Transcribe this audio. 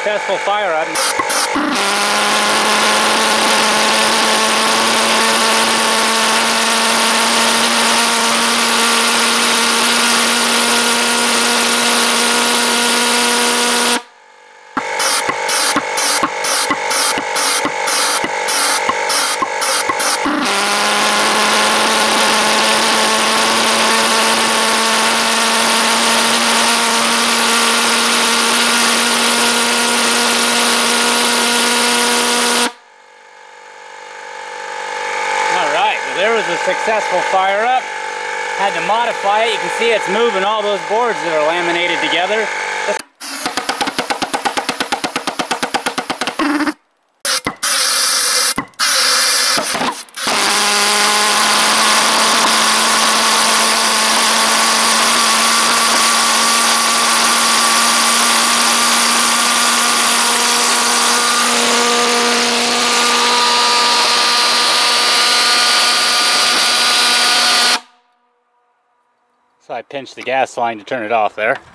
successful fire up. There was a successful fire up. Had to modify it. You can see it's moving all those boards that are laminated together. So I pinched the gas line to turn it off there.